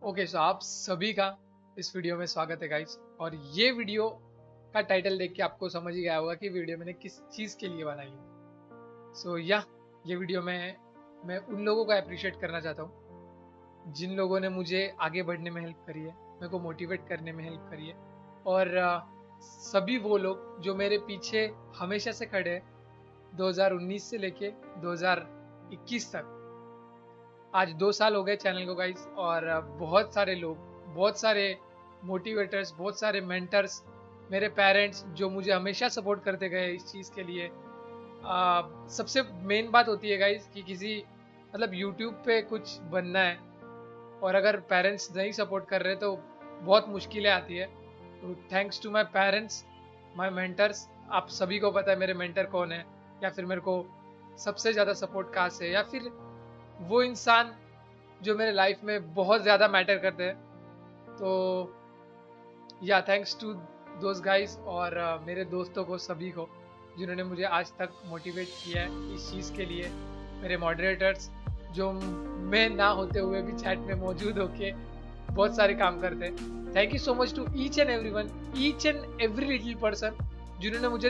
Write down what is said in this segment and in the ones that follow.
Okay so आप सभी का इस वीडियो में स्वागत है गाइस। और ये वीडियो का टाइटल देख के आपको समझ ही गया होगा कि वीडियो मैंने किस चीज़ के लिए बनाई है। ये वीडियो में मैं उन लोगों को अप्रिशिएट करना चाहता हूँ जिन लोगों ने मुझे आगे बढ़ने में हेल्प करी है, मेरे को मोटिवेट करने में हेल्प करी है। और सभी वो लोग जो मेरे पीछे हमेशा से खड़े हैं 2019 से लेके 2021 तक। आज 2 साल हो गए चैनल को गाइस, और बहुत सारे लोग, बहुत सारे मोटिवेटर्स, बहुत सारे मेंटर्स, मेरे पेरेंट्स जो मुझे हमेशा सपोर्ट करते गए इस चीज़ के लिए। सबसे मेन बात होती है गाइस कि किसी मतलब यूट्यूब पे कुछ बनना है और अगर पेरेंट्स नहीं सपोर्ट कर रहे तो बहुत मुश्किलें आती है। तो thanks to my parents, my mentors. आप सभी को पता है मेरे मेंटर कौन है, या फिर मेरे को सबसे ज़्यादा सपोर्ट कहाँ से, या फिर वो इंसान जो मेरे लाइफ में बहुत ज़्यादा मैटर करते हैं। तो थैंक्स टू दोज गाइस, और मेरे दोस्तों को, सभी को जिन्होंने मुझे आज तक मोटिवेट किया है इस चीज़ के लिए। मेरे मॉडरेटर्स जो मैं ना होते हुए भी चैट में मौजूद होके बहुत सारे काम करते हैं। Thank you so much to each and every one, each and every little person जिन्होंने मुझे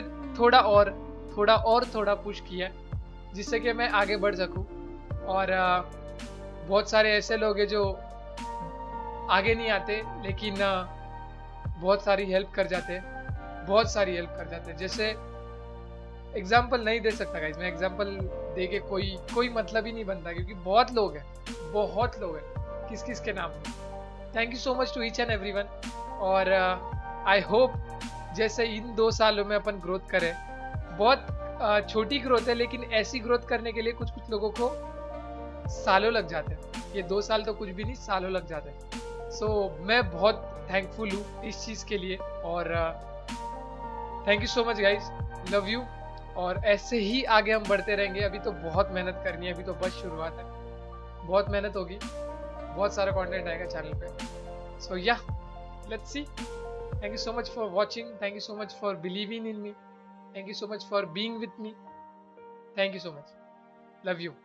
थोड़ा पुश किया जिससे कि मैं आगे बढ़ सकूं। और बहुत सारे ऐसे लोग हैं जो आगे नहीं आते लेकिन बहुत सारी हेल्प कर जाते हैं, जैसे एग्जाम्पल नहीं दे सकता गाइस मैं। एग्जाम्पल दे के कोई मतलब ही नहीं बनता, क्योंकि बहुत लोग हैं किस किस के नाम। Thank you so much to each and every one. और आई होप जैसे इन 2 सालों में अपन ग्रोथ करें। बहुत छोटी ग्रोथ है, लेकिन ऐसी ग्रोथ करने के लिए कुछ लोगों को सालों लग जाते हैं। ये 2 साल तो कुछ भी नहीं, सालों लग जाते हैं। सो मैं बहुत थैंकफुल हूँ इस चीज़ के लिए। और thank you so much guys, love you. और ऐसे ही आगे हम बढ़ते रहेंगे। अभी तो बहुत मेहनत करनी है, अभी तो बस शुरुआत है। बहुत मेहनत होगी, बहुत सारा कंटेंट आएगा चैनल पे। So let's see. Thank you so much for watching, thank you so much for believing in me, thank you so much for being with me, thank you so much, love you.